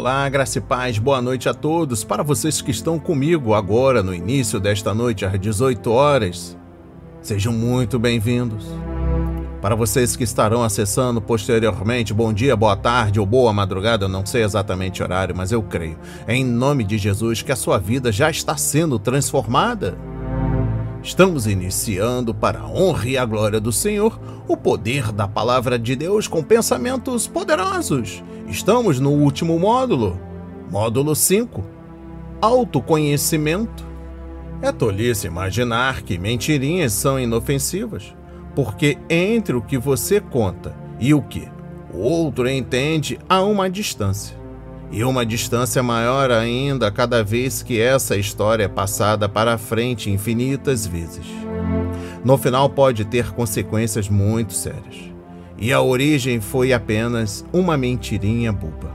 Olá, graça e paz, boa noite a todos. Para vocês que estão comigo agora no início desta noite às 18 horas, sejam muito bem-vindos. Para vocês que estarão acessando posteriormente, bom dia, boa tarde ou boa madrugada, eu não sei exatamente o horário, mas eu creio, em nome de Jesus, que a sua vida já está sendo transformada. Estamos iniciando, para a honra e a glória do Senhor, o poder da palavra de Deus com pensamentos poderosos. Estamos no último módulo, módulo 5, autoconhecimento. É tolice imaginar que mentirinhas são inofensivas, porque entre o que você conta e o que o outro entende há uma distância. E uma distância maior ainda cada vez que essa história é passada para frente infinitas vezes. No final pode ter consequências muito sérias. E a origem foi apenas uma mentirinha boba.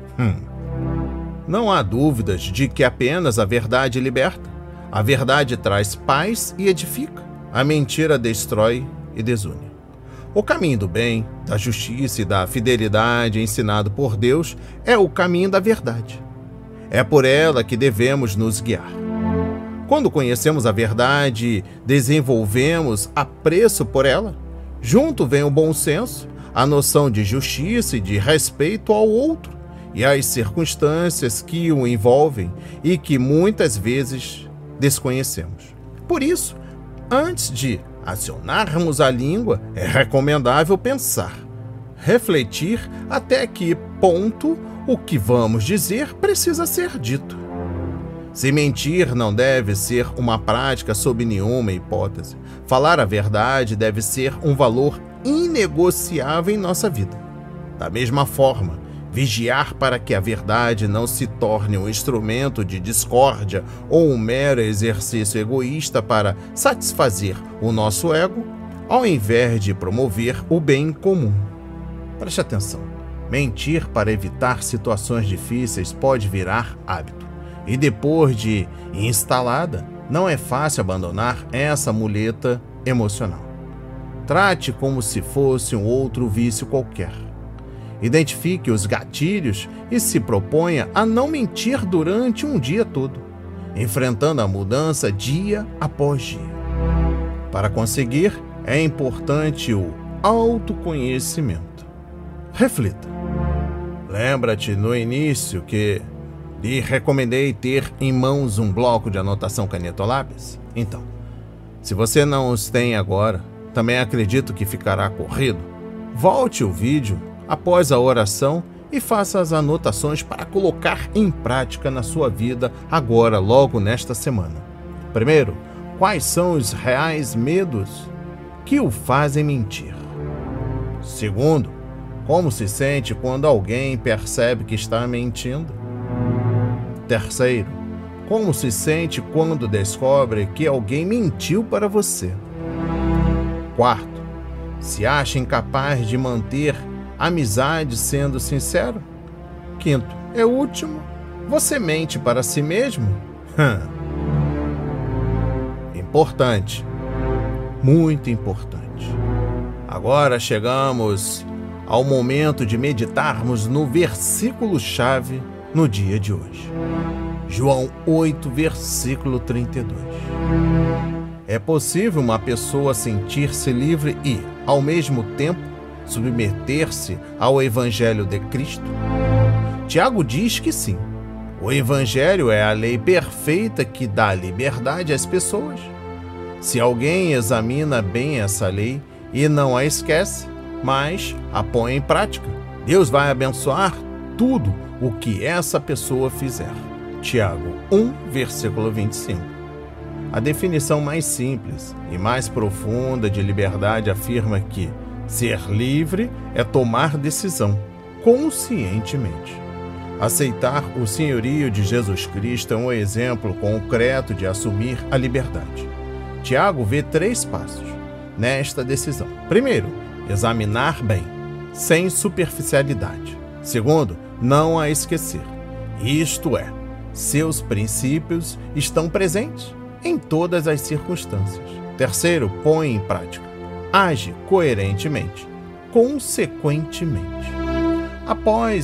Não há dúvidas de que apenas a verdade liberta. A verdade traz paz e edifica. A mentira destrói e desune. O caminho do bem, da justiça e da fidelidade ensinado por Deus é o caminho da verdade. É por ela que devemos nos guiar. Quando conhecemos a verdade e desenvolvemos apreço por ela, junto vem o bom senso, a noção de justiça e de respeito ao outro e às circunstâncias que o envolvem e que muitas vezes desconhecemos. Por isso, antes de acionarmos a língua, é recomendável pensar, refletir até que ponto o que vamos dizer precisa ser dito. Se mentir não deve ser uma prática sob nenhuma hipótese. Falar a verdade deve ser um valor inegociável em nossa vida. Da mesma forma, vigiar para que a verdade não se torne um instrumento de discórdia ou um mero exercício egoísta para satisfazer o nosso ego, ao invés de promover o bem comum. Preste atenção. Mentir para evitar situações difíceis pode virar hábito. E depois de instalada, não é fácil abandonar essa muleta emocional. Trate como se fosse um outro vício qualquer. Identifique os gatilhos e se proponha a não mentir durante um dia todo, enfrentando a mudança dia após dia. Para conseguir, é importante o autoconhecimento. Reflita. Lembra-te no início que lhe recomendei ter em mãos um bloco de anotação caneta ou lápis? Então, se você não os tem agora, também acredito que ficará corrido. Volte o vídeo após a oração e faça as anotações para colocar em prática na sua vida agora, logo nesta semana. Primeiro, quais são os reais medos que o fazem mentir? Segundo, como se sente quando alguém percebe que está mentindo? Terceiro, como se sente quando descobre que alguém mentiu para você? Quarto, se acha incapaz de manter amizade sendo sincero? Quinto, e último, você mente para si mesmo? Importante, muito importante. Agora chegamos ao momento de meditarmos no versículo-chave no dia de hoje. João 8, versículo 32. É possível uma pessoa sentir-se livre e, ao mesmo tempo, submeter-se ao Evangelho de Cristo? Tiago diz que sim. O Evangelho é a lei perfeita que dá liberdade às pessoas. Se alguém examina bem essa lei e não a esquece, mas a põe em prática, Deus vai abençoar tudo o que essa pessoa fizer. Tiago 1, versículo 25. A definição mais simples e mais profunda de liberdade afirma que ser livre é tomar decisão, conscientemente. Aceitar o senhorio de Jesus Cristo é um exemplo concreto de assumir a liberdade. Tiago vê 3 passos nesta decisão. Primeiro, examinar bem, sem superficialidade. Segundo, não a esquecer. Isto é, seus princípios estão presentes em todas as circunstâncias. Terceiro, põe em prática. Age coerentemente, consequentemente. Após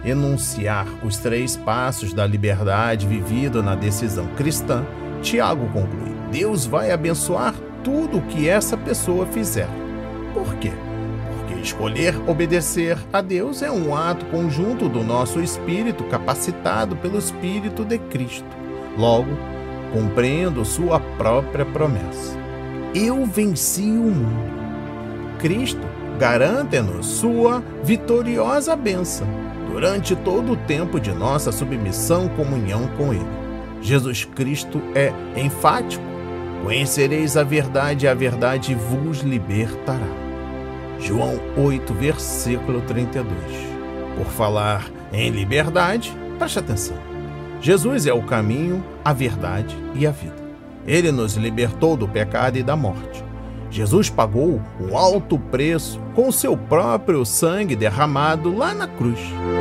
enunciar os 3 passos da liberdade vivida na decisão cristã, Tiago conclui: Deus vai abençoar tudo o que essa pessoa fizer. Por quê? Porque escolher obedecer a Deus é um ato conjunto do nosso espírito capacitado pelo Espírito de Cristo. Logo, cumprindo sua própria promessa. Eu venci o mundo. Cristo garante-nos sua vitoriosa bênção durante todo o tempo de nossa submissão e comunhão com Ele. Jesus Cristo é enfático: conhecereis a verdade e a verdade vos libertará. João 8, versículo 32. Por falar em liberdade, preste atenção. Jesus é o caminho, a verdade e a vida. Ele nos libertou do pecado e da morte. Jesus pagou um alto preço com o seu próprio sangue derramado lá na cruz.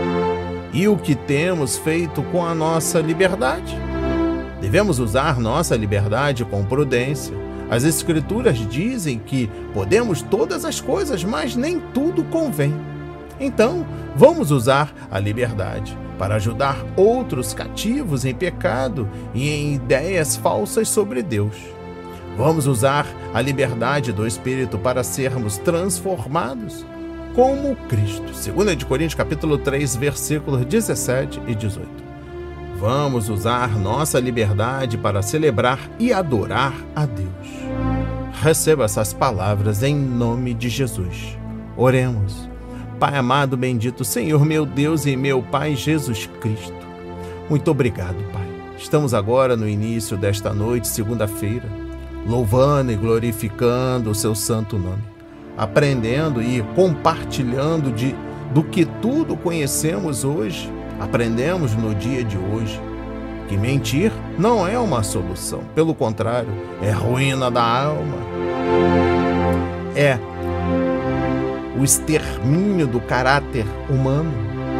E o que temos feito com a nossa liberdade? Devemos usar nossa liberdade com prudência. As Escrituras dizem que podemos todas as coisas, mas nem tudo convém. Então, vamos usar a liberdade para ajudar outros cativos em pecado e em ideias falsas sobre Deus. Vamos usar a liberdade do Espírito para sermos transformados como Cristo. 2 Coríntios capítulo 3, versículos 17 e 18. Vamos usar nossa liberdade para celebrar e adorar a Deus. Receba essas palavras em nome de Jesus. Oremos. Pai amado, bendito Senhor, meu Deus e meu Pai Jesus Cristo. Muito obrigado, Pai. Estamos agora no início desta noite, segunda-feira, louvando e glorificando o seu santo nome, aprendendo e compartilhando do que tudo conhecemos hoje, aprendemos no dia de hoje, que mentir não é uma solução, pelo contrário, é ruína da alma, é o extermínio do caráter humano.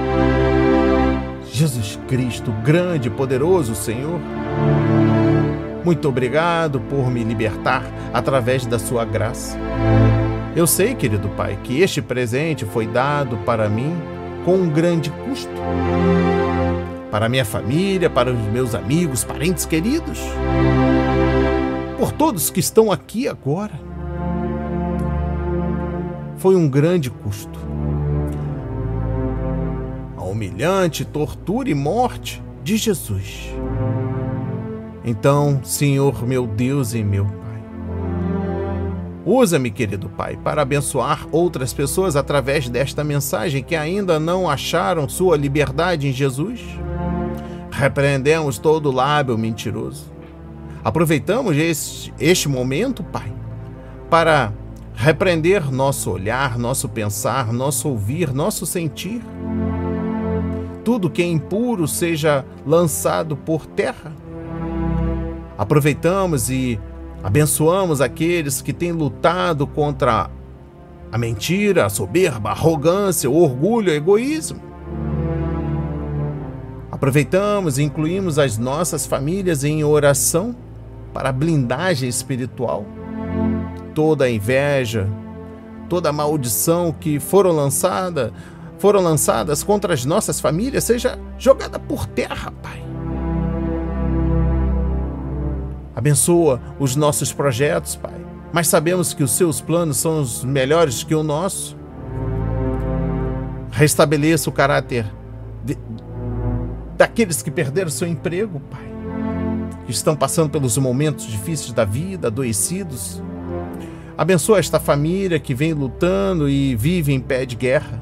Jesus Cristo, grande e poderoso Senhor, muito obrigado por me libertar através da sua graça. Eu sei, querido Pai, que este presente foi dado para mim com um grande custo. Para minha família, para os meus amigos, parentes queridos, por todos que estão aqui agora. Foi um grande custo. A humilhante tortura e morte de Jesus. Então, Senhor, meu Deus e meu Pai, usa-me, querido Pai, para abençoar outras pessoas através desta mensagem que ainda não acharam sua liberdade em Jesus. Repreendemos todo lábio mentiroso. Aproveitamos este momento, Pai, para repreender nosso olhar, nosso pensar, nosso ouvir, nosso sentir. Tudo que é impuro seja lançado por terra. Aproveitamos e abençoamos aqueles que têm lutado contra a mentira, a soberba, a arrogância, o orgulho, o egoísmo. Aproveitamos e incluímos as nossas famílias em oração para a blindagem espiritual. Toda a inveja, toda a maldição que foram lançadas contra as nossas famílias seja jogada por terra, Pai. Abençoa os nossos projetos, Pai, mas sabemos que os seus planos são os melhores que o nosso. Restabeleça o caráter daqueles que perderam seu emprego, Pai, que estão passando pelos momentos difíceis da vida, adoecidos. Abençoa esta família que vem lutando e vive em pé de guerra.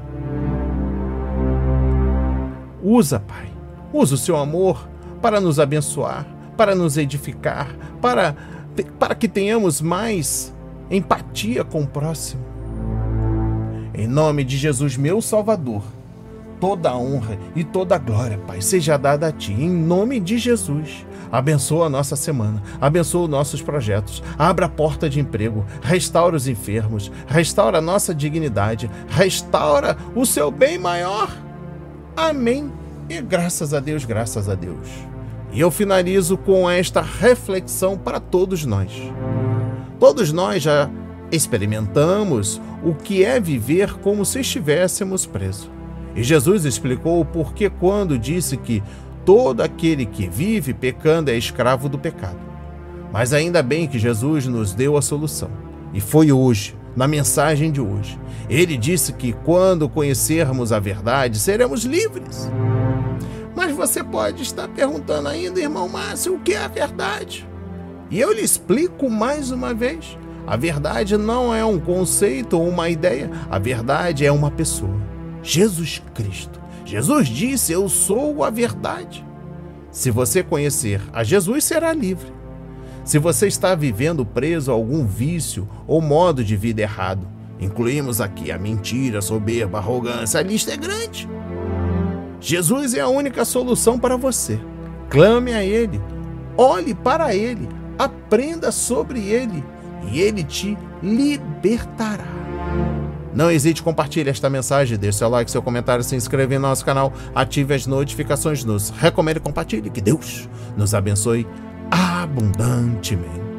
Usa, Pai, usa o seu amor para nos abençoar, para nos edificar, para que tenhamos mais empatia com o próximo. Em nome de Jesus, meu Salvador, toda a honra e toda a glória, Pai, seja dada a Ti, em nome de Jesus. Abençoa a nossa semana, abençoa os nossos projetos, abra a porta de emprego, restaura os enfermos, restaura a nossa dignidade, restaura o seu bem maior. Amém. E graças a Deus, graças a Deus. E eu finalizo com esta reflexão para todos nós. Todos nós já experimentamos o que é viver como se estivéssemos presos. E Jesus explicou o porquê quando disse que todo aquele que vive pecando é escravo do pecado. Mas ainda bem que Jesus nos deu a solução. E foi hoje, na mensagem de hoje. Ele disse que quando conhecermos a verdade, seremos livres. Mas você pode estar perguntando ainda, irmão Márcio, o que é a verdade? E eu lhe explico mais uma vez. A verdade não é um conceito ou uma ideia. A verdade é uma pessoa. Jesus Cristo. Jesus disse, eu sou a verdade. Se você conhecer a Jesus, será livre. Se você está vivendo preso a algum vício ou modo de vida errado, incluímos aqui a mentira, soberba, arrogância, a lista é grande. Jesus é a única solução para você. Clame a Ele, olhe para Ele, aprenda sobre Ele e Ele te libertará. Não hesite, compartilhe esta mensagem, deixe seu like, seu comentário, se inscreva em nosso canal, ative as notificações, nos recomende e compartilhe. Que Deus nos abençoe abundantemente.